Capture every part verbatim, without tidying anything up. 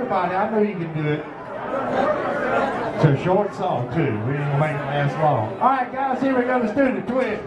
everybody. I know you can do it. It's a short song, too. We ain't gonna make it last long. All right, guys, here we go. Let's do the twist.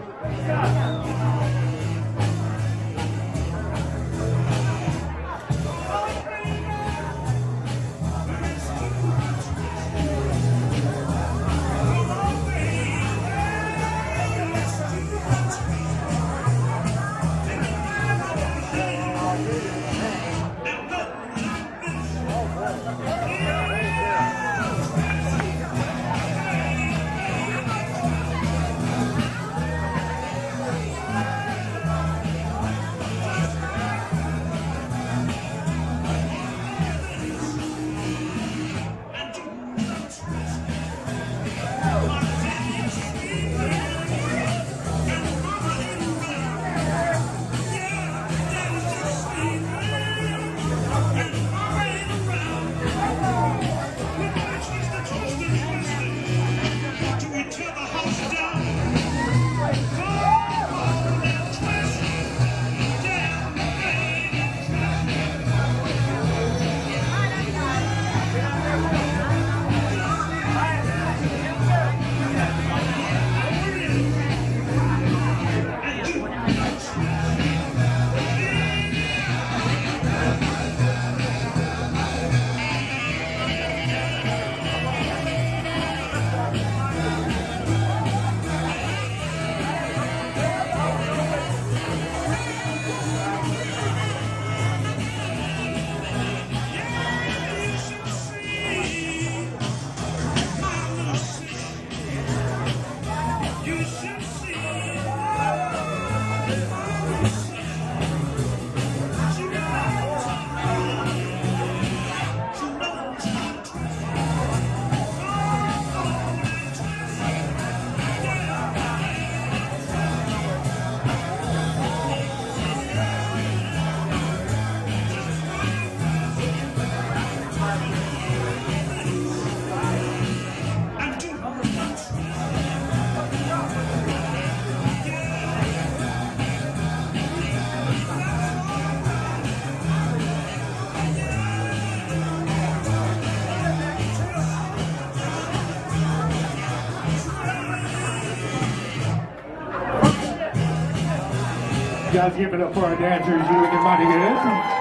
Guys, give it up for our dancers. You're looking mighty good.